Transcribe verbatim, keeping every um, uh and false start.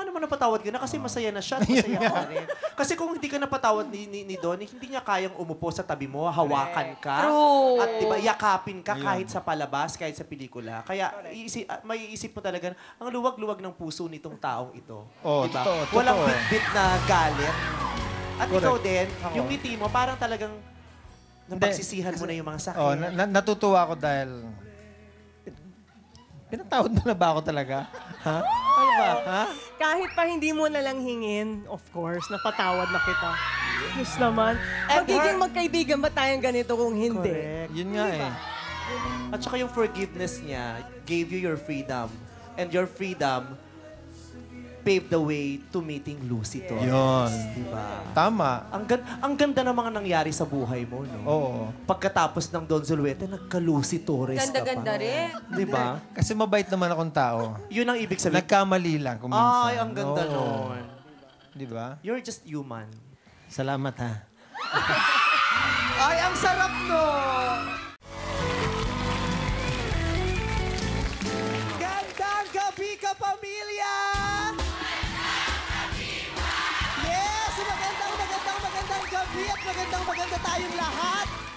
naman napatawad ka na kasi masaya na siya at masaya ka rin. Kasi kung hindi ka napatawad ni, ni, ni Donnie, hindi niya kayang umupo sa tabi mo, hawakan ka, True. at diba, yakapin ka kahit sa palabas, kahit sa pelikula. Kaya iisip, uh, may iisip mo talaga, ang luwag-luwag ng puso nitong taong ito. Oh, diba? totoo, totoo. Walang bit-bit na galit. At Correct. ikaw din, Ako. yung ngiti mo, parang talagang napagsisihan mo na yung mga sakit. Oh, na, na, natutuwa ako dahil... Pinatawad mo na ba ako talaga? Ha? Ano ba? Ha? Kahit pa hindi mo na lang hingin, of course, napatawad na kita. Yes naman. Magiging magkaibigan ba tayong ganito kung hindi? Correct. Yun nga eh. At saka yung forgiveness niya gave you your freedom. And your freedom paved the way to meeting Lucy Torres. Yun. Diba? Tama. Ang, gan ang ganda ng mga nangyari sa buhay mo, no? Oo. Pagkatapos ng Don Zulueta, nagka-Lucy Torres ka pa. Ganda-ganda rin. Diba? Kasi mabait naman akong tao. Yun ang ibig sabihin. Nagkamali lang kung minsan. Ay, ang ganda Oo. nun. Di ba? You're just human. Salamat ha. Ay, ang sarap no! Gandang gabi ka, pamilya! Yes! Magandang, magandang, magandang gabi at magandang, maganda tayong lahat.